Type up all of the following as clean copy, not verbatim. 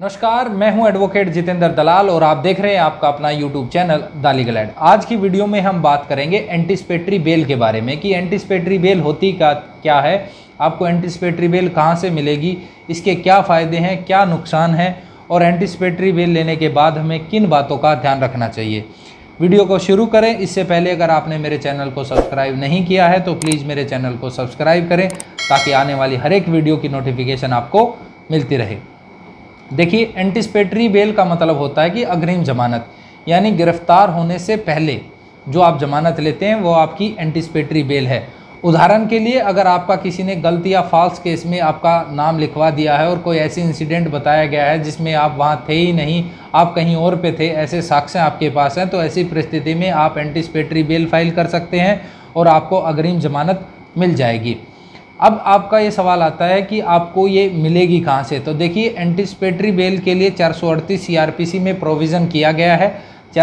नमस्कार, मैं हूं एडवोकेट जितेंद्र दलाल और आप देख रहे हैं आपका अपना YouTube channel the legal aid. आज की वीडियो में हम बात करेंगे एंटीसिपेटरी बेल के बारे में कि एंटीसिपेटरी बेल होती क्या है, आपको एंटीसिपेटरी बेल कहां से मिलेगी, इसके क्या फ़ायदे हैं, क्या नुकसान है और एंटीसिपेटरी बेल लेने के बाद हमें किन बातों का ध्यान रखना चाहिए। वीडियो को शुरू करें इससे पहले अगर आपने मेरे चैनल को सब्सक्राइब नहीं किया है तो प्लीज़ मेरे चैनल को सब्सक्राइब करें ताकि आने वाली हर एक वीडियो की नोटिफिकेशन आपको मिलती रहे। देखिए, एंटीसिपेटरी बेल का मतलब होता है कि अग्रिम जमानत, यानी गिरफ्तार होने से पहले जो आप जमानत लेते हैं वो आपकी एंटीसिपेटरी बेल है। उदाहरण के लिए, अगर आपका किसी ने गलती या फॉल्स केस में आपका नाम लिखवा दिया है और कोई ऐसी इंसिडेंट बताया गया है जिसमें आप वहाँ थे ही नहीं, आप कहीं और पे थे, ऐसे साक्ष्य आपके पास हैं, तो ऐसी परिस्थिति में आप एंटीसिपेटरी बेल फाइल कर सकते हैं और आपको अग्रिम जमानत मिल जाएगी। अब आपका ये सवाल आता है कि आपको ये मिलेगी कहाँ से। तो देखिए, एंटीसिपेटरी बेल के लिए 438 सीआरपीसी में प्रोविज़न किया गया है।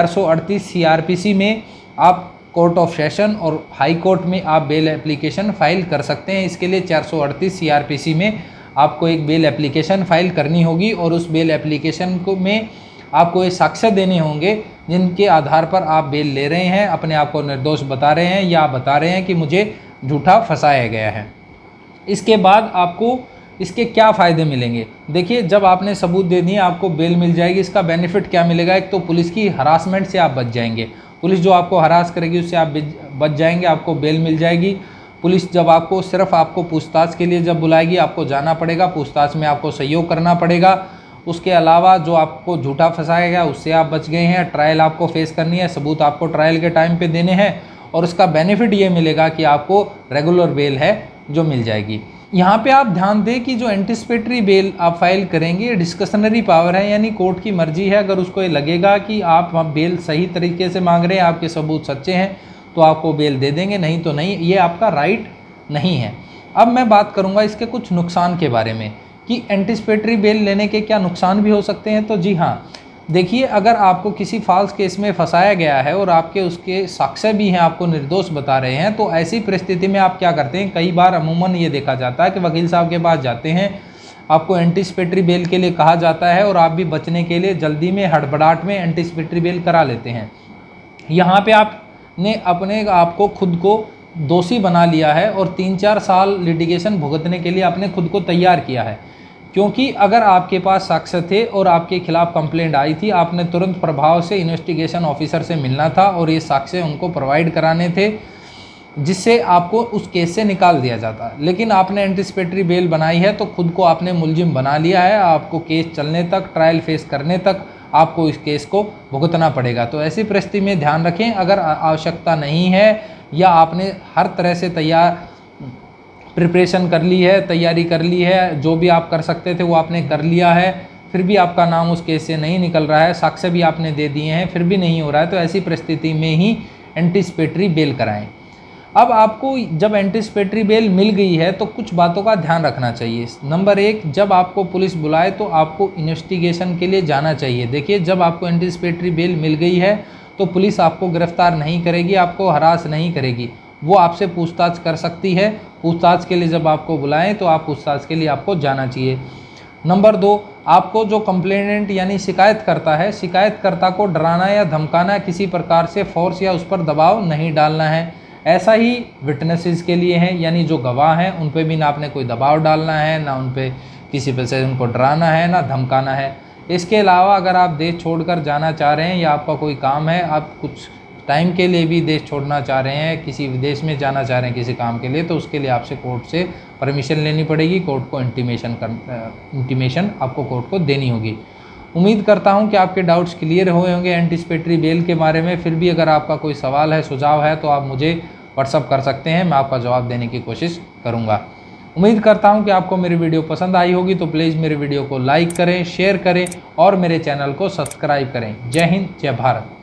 438 सीआरपीसी में आप कोर्ट ऑफ सेशन और हाई कोर्ट में आप बेल एप्लीकेशन फ़ाइल कर सकते हैं। इसके लिए 438 सीआरपीसी में आपको एक बेल एप्लीकेशन फ़ाइल करनी होगी और उस बेल एप्लीकेशन में आपको ये साक्ष्य देने होंगे जिनके आधार पर आप बेल ले रहे हैं, अपने आप को निर्दोष बता रहे हैं या बता रहे हैं कि मुझे झूठा फंसाया गया है। इसके बाद आपको इसके क्या फ़ायदे मिलेंगे। देखिए, जब आपने सबूत दे दिए आपको बेल मिल जाएगी। इसका बेनिफिट क्या मिलेगा, एक तो पुलिस की हरासमेंट से आप बच जाएंगे, पुलिस जो आपको हरास करेगी उससे आप बच जाएंगे, आपको बेल मिल जाएगी। पुलिस जब आपको सिर्फ आपको पूछताछ के लिए जब बुलाएगी आपको जाना पड़ेगा, पूछताछ में आपको सहयोग करना पड़ेगा। उसके अलावा जो आपको झूठा फंसाया गया उससे आप बच गए हैं। ट्रायल आपको फेस करनी है, सबूत आपको ट्रायल के टाइम पे देने हैं और उसका बेनिफिट ये मिलेगा कि आपको रेगुलर बेल है जो मिल जाएगी। यहाँ पे आप ध्यान दें कि जो एंटीसिपेटरी बेल आप फाइल करेंगे डिस्क्रिशनरी पावर है, यानी कोर्ट की मर्जी है। अगर उसको ये लगेगा कि आप बेल सही तरीके से मांग रहे हैं, आपके सबूत सच्चे हैं, तो आपको बेल दे देंगे, नहीं तो नहीं। ये आपका राइट नहीं है। अब मैं बात करूँगा इसके कुछ नुकसान के बारे में कि एंटीसिपेटरी बेल लेने के क्या नुकसान भी हो सकते हैं। तो जी हाँ, देखिए, अगर आपको किसी फॉल्स केस में फंसाया गया है और आपके उसके साक्ष्य भी हैं, आपको निर्दोष बता रहे हैं, तो ऐसी परिस्थिति में आप क्या करते हैं, कई बार अमूमन ये देखा जाता है कि वकील साहब के पास जाते हैं, आपको एंटीसिपेटरी बेल के लिए कहा जाता है और आप भी बचने के लिए जल्दी में हड़बड़ाहट में एंटीसिपेटरी बेल करा लेते हैं। यहाँ पर आपने अपने आपको खुद को दोषी बना लिया है और 3-4 साल लिटिगेशन भुगतने के लिए आपने खुद को तैयार किया है। क्योंकि अगर आपके पास साक्ष्य थे और आपके खिलाफ कंप्लेंट आई थी, आपने तुरंत प्रभाव से इन्वेस्टिगेशन ऑफिसर से मिलना था और ये साक्ष्य उनको प्रोवाइड कराने थे जिससे आपको उस केस से निकाल दिया जाता। लेकिन आपने एंटीसिपेटरी बेल बनाई है तो खुद को आपने मुलजिम बना लिया है। आपको केस चलने तक, ट्रायल फेस करने तक आपको इस केस को भुगतना पड़ेगा। तो ऐसी परिस्थिति में ध्यान रखें, अगर आवश्यकता नहीं है या आपने हर तरह से प्रिपरेशन कर ली है, तैयारी कर ली है, जो भी आप कर सकते थे वो आपने कर लिया है, फिर भी आपका नाम उस केस से नहीं निकल रहा है, साक्ष्य भी आपने दे दिए हैं, फिर भी नहीं हो रहा है, तो ऐसी परिस्थिति में ही एंटीसिपेटरी बेल कराएं। अब आपको जब एंटीसिपेटरी बेल मिल गई है तो कुछ बातों का ध्यान रखना चाहिए। नंबर 1, जब आपको पुलिस बुलाए तो आपको इन्वेस्टिगेशन के लिए जाना चाहिए। देखिए, जब आपको एंटीसिपेटरी बेल मिल गई है तो पुलिस आपको गिरफ्तार नहीं करेगी, आपको हरास नहीं करेगी, वो आपसे पूछताछ कर सकती है। पूछताछ के लिए जब आपको बुलाएं तो आप पूछताछ के लिए आपको जाना चाहिए। नंबर 2, आपको जो कंप्लेनेंट यानी शिकायत करता है, शिकायतकर्ता को डराना या धमकाना, किसी प्रकार से फोर्स या उस पर दबाव नहीं डालना है। ऐसा ही विटनेसेस के लिए है, यानी जो गवाह हैं उन पर भी ना आपने कोई दबाव डालना है, ना उन पर किसी पर से उनको डराना है, ना धमकाना है। इसके अलावा अगर आप देश छोड़कर जाना चाह रहे हैं या आपका कोई काम है, आप कुछ टाइम के लिए भी देश छोड़ना चाह रहे हैं, किसी विदेश में जाना चाह रहे हैं किसी काम के लिए, तो उसके लिए आपसे कोर्ट से परमिशन लेनी पड़ेगी, कोर्ट को इंटीमेशन आपको कोर्ट को देनी होगी। उम्मीद करता हूं कि आपके डाउट्स क्लियर हुए होंगे एंटीसिपेटरी बेल के बारे में। फिर भी अगर आपका कोई सवाल है, सुझाव है, तो आप मुझे व्हाट्सअप कर सकते हैं, मैं आपका जवाब देने की कोशिश करूँगा। उम्मीद करता हूं कि आपको मेरी वीडियो पसंद आई होगी, तो प्लीज़ मेरे वीडियो को लाइक करें, शेयर करें और मेरे चैनल को सब्सक्राइब करें। जय हिंद, जय भारत।